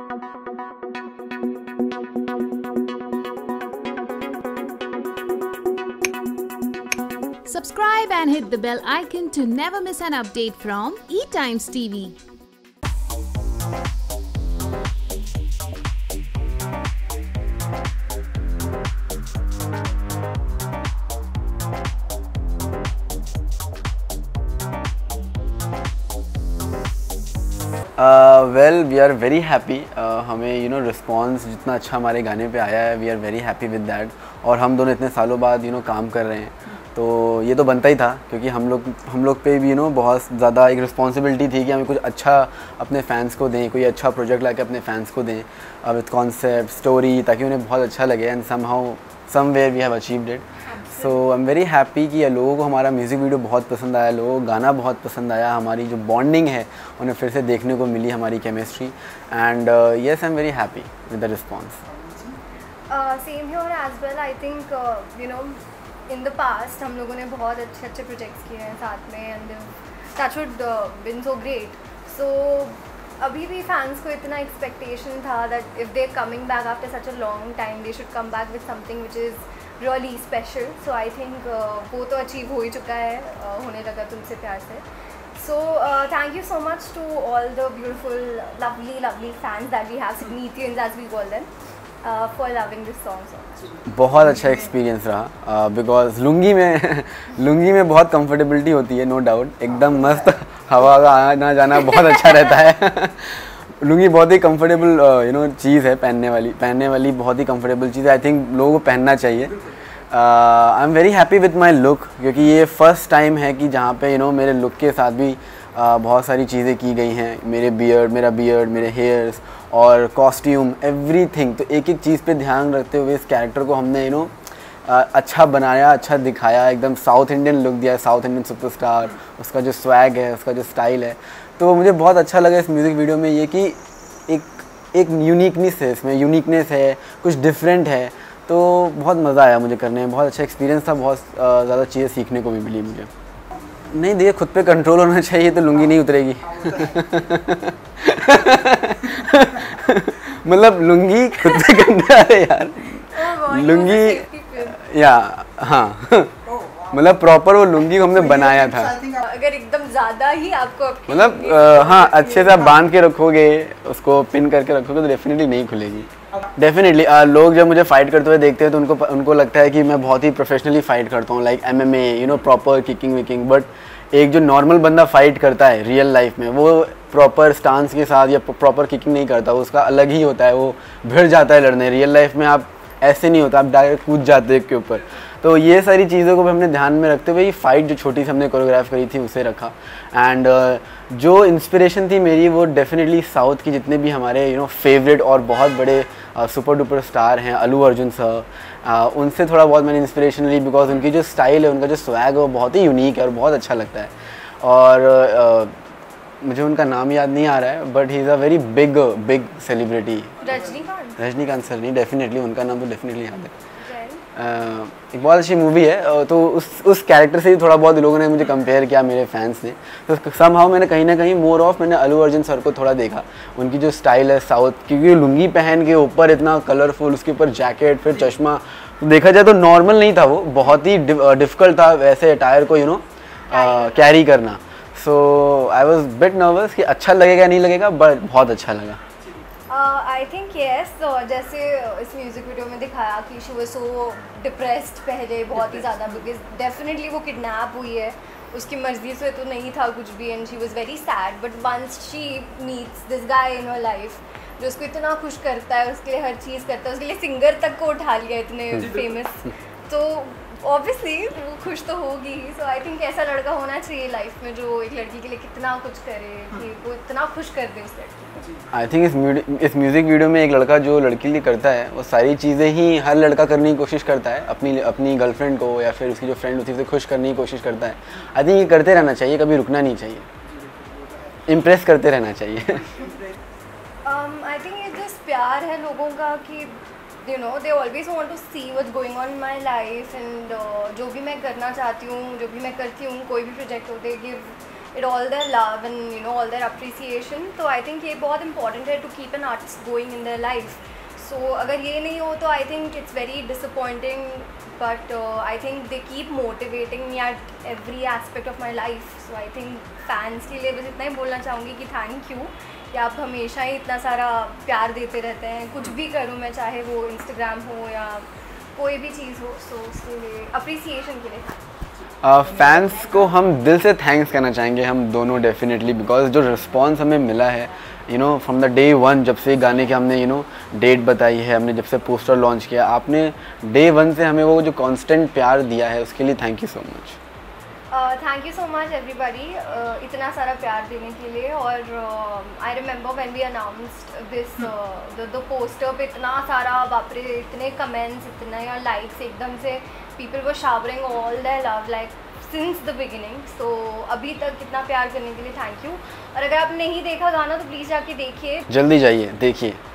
Subscribe and hit the bell icon to never miss an update from E-Times TV. Well we are very happy. हमें response जितना अच्छा हमारे गाने पे आया है, we are very happy with that. और हम दोनों इतने सालों बाद काम कर रहे हैं, तो ये तो बनता ही था, क्योंकि हम लोग पे भी बहुत ज़्यादा एक रिस्पॉन्सिबिलिटी थी कि हमें कुछ अच्छा अपने फ़ैन्स को दें, कोई अच्छा प्रोजेक्ट लाके अपने फ़ैन्स को दें विद कॉन्सेप्ट स्टोरी, ताकि उन्हें बहुत अच्छा लगे। And somewhere we have achieved it. So I am very happy कि लोगों को हमारा म्यूज़िक वीडियो बहुत पसंद आया, लोगों को गाना बहुत पसंद आया, हमारी जो बॉन्डिंग है उन्हें फिर से देखने को मिली, हमारी chemistry. And yes I am very happy with the response. Same here as well. I think in the past हम लोगों ने बहुत अच्छे प्रोजेक्ट्स किए हैं साथ में, and that should been so great. So अभी भी फैंस को इतना एक्सपेक्टेशन था that if they coming back after such a long time they should come back with something which is really special. So I think वो तो achieve हो ही चुका है, होने लगा तुमसे प्यार से। So thank you so much to all the beautiful lovely fans that we have, Signitians as we call them, for loving this song so much. बहुत अच्छा एक्सपीरियंस रहा, बिकॉज लुंगी में बहुत कंफर्टेबिलिटी होती है, नो डाउट। एकदम मस्त हवा का आना जाना बहुत अच्छा रहता है। लुंगी बहुत ही कंफर्टेबल चीज़ है, पहनने वाली बहुत ही कंफर्टेबल चीज़ है। आई थिंक लोगों को पहनना चाहिए। I am very happy with my look, क्योंकि ये फर्स्ट टाइम है कि जहाँ पे मेरे लुक के साथ भी बहुत सारी चीज़ें की गई हैं। मेरा बियर्ड, मेरे हेयर्स और कॉस्ट्यूम, एवरीथिंग। तो एक एक चीज़ पे ध्यान रखते हुए इस कैरेक्टर को हमने अच्छा बनाया, अच्छा दिखाया, एकदम साउथ इंडियन लुक दिया, साउथ इंडियन सुपरस्टार। उसका जो स्वैग है, उसका जो स्टाइल है, तो मुझे बहुत अच्छा लगा इस म्यूज़िक वीडियो में ये कि एक यूनिकनेस है इसमें, कुछ डिफरेंट है। तो बहुत मज़ा आया मुझे करने में, बहुत अच्छा एक्सपीरियंस था, बहुत ज़्यादा चीज़ें सीखने को भी मिली मुझे। नहीं देखिए, खुद पे कंट्रोल होना चाहिए, तो लुंगी नहीं उतरेगी। मतलब लुंगी खुद पे कंट्रोल है यार, लुंगी या हाँ मतलब प्रॉपर वो लुंगी को हमने बनाया था। अगर एकदम ज़्यादा ही आपको मतलब हाँ, अच्छे से आप बांध के रखोगे, उसको पिन करके रखोगे, तो डेफिनेटली नहीं खुलेगी। डेफिनेटली लोग जब मुझे फाइट करते हुए देखते हैं तो उनको लगता है कि मैं बहुत ही प्रोफेशनली फाइट करता हूँ, लाइक MMA, प्रॉपर किकिंग विकिंग। बट एक जो नॉर्मल बंदा फाइट करता है रियल लाइफ में, वो प्रॉपर स्टांस के साथ या प्रॉपर किकिंग नहीं करता, उसका अलग ही होता है, वो भिड़ जाता है लड़ने। रियल लाइफ में आप ऐसे नहीं होता, आप डायरेक्ट कूद जाते हैं के ऊपर। तो ये सारी चीज़ों को भी हमने ध्यान में रखते हुए ये फाइट जो छोटी सी हमने कोरियोग्राफ करी थी उसे रखा। एंड जो इंस्पिरेशन थी मेरी, वो डेफिनेटली साउथ की जितने भी हमारे फेवरेट और बहुत बड़े सुपर डुपर स्टार हैं, अल्लू अर्जुन सर, उनसे थोड़ा बहुत मैंने इंस्पिरेशन ली, बिकॉज उनकी जो स्टाइल है, उनका जो स्वैग है, वो बहुत ही यूनिक है और बहुत अच्छा लगता है। और मुझे उनका नाम याद नहीं आ रहा है, but he is a very big celebrity. Rajinikanth sir नहीं, डेफिनेटली उनका नाम तो डेफिनेटली याद है। एक बहुत अच्छी मूवी है, तो उस कैरेक्टर से ही थोड़ा बहुत लोगों ने मुझे कंपेयर किया, मेरे फैंस ने। तो समहाउ मैंने कहीं ना कहीं मैंने अल्लू अर्जुन सर को थोड़ा देखा, उनकी जो स्टाइल है साउथ, क्योंकि लुंगी पहन के ऊपर इतना कलरफुल, उसके ऊपर जैकेट, फिर चश्मा, तो देखा जाए तो नॉर्मल नहीं था, वो बहुत ही डिफ़िकल्ट था वैसे अटायर को कैरी करना। So I was bit nervous कि अच्छा लगेगा नहीं लगेगा, बट बहुत अच्छा लगा। I think yes. जैसे इस म्यूज़िक वीडियो में दिखाया कि शी वाज सो डिप्रेस्ड पहले बहुत ही ज़्यादा, बिकॉज डेफिनेटली वो किडनैप हुई है, उसकी मर्जी से तो नहीं था कुछ भी, and she was very sad. But once she meets this guy in her life जो उसको इतना खुश करता है, उसके लिए हर चीज़ करता है, उसके लिए सिंगर तक को उठा लिया, इतने फेमस, तो ऑब्वियसली वो खुश तो होगी। सो आई थिंक ऐसा लड़का होना चाहिए लाइफ में जो एक लड़की के लिए कितना कुछ करे, कि वो इतना खुश कर दे उस लड़की को। आई थिंक इस म्यूज़िक वीडियो में एक लड़का जो लड़की के लिए करता है, वो सारी चीज़ें ही हर लड़का करने की कोशिश करता है, अपनी गर्लफ्रेंड को या फिर उसकी जो फ्रेंड होती है उसे खुश करने की कोशिश करता है। आई थिंक ये करते रहना चाहिए, कभी रुकना नहीं चाहिए, इम्प्रेस करते रहना चाहिए। आई थिंक ये जस्ट प्यार है लोगों का कि they always want to see what's going on in my life, and जो भी मैं करना चाहती हूँ, जो भी मैं करती हूँ, कोई भी प्रोजेक्ट हो, they give it all their love and you know all their appreciation. तो I think ये बहुत important है to keep an artist going in their life. So अगर ये नहीं हो तो I think it's very disappointing, but I think they keep motivating me at every aspect of my life. So I think fans के लिए बस इतना ही बोलना चाहूँगी कि thank you कि आप हमेशा ही इतना सारा प्यार देते रहते हैं, कुछ भी करूँ मैं, चाहे वो Instagram हो या कोई भी चीज़ हो. So उसके लिए appreciation के लिए फैंस को हम दिल से थैंक्स करना चाहेंगे हम दोनों डेफिनेटली, बिकॉज जो रिस्पांस हमें मिला है you know from the day one, जब से गाने के हमने यू नो डेट बताई है, हमने जब से पोस्टर लॉन्च किया, आपने डे वन से हमें वो जो कांस्टेंट प्यार दिया है उसके लिए thank you so much. Thank you so much everybody इतना सारा प्यार देने के लिए. और I remember when we announced this the poster पे इतना सारा बाप रे, इतने कमेंट्स, इतने लाइक्स, एकदम से people were showering all their love like since the beginning. सो अभी तक कितना प्यार करने के लिए थैंक यू. और अगर आपने नहीं देखा गाना तो प्लीज़ जाके देखिए, जल्दी जाइए देखिए.